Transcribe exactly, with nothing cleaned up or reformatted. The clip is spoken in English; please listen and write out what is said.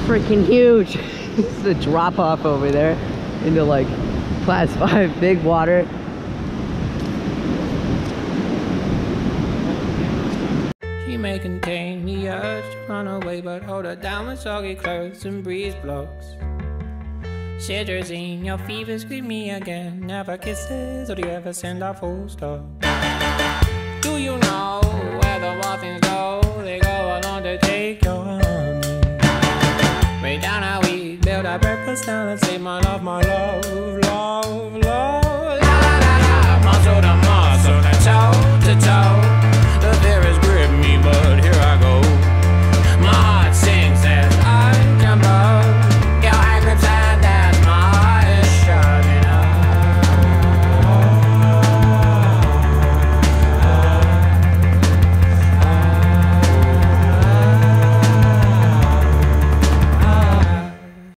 freaking huge. It's the drop off over there into like class five big water. She may contain the urge to run away, but hold her down with soggy clothes and breeze blocks. Cetirizine, your fever scream me again. Never kisses, or do you ever send a full stop? Do you know where the muffins go? They go along to take your honey. Way down how we build our breakfast down and say my love, my love, love, love.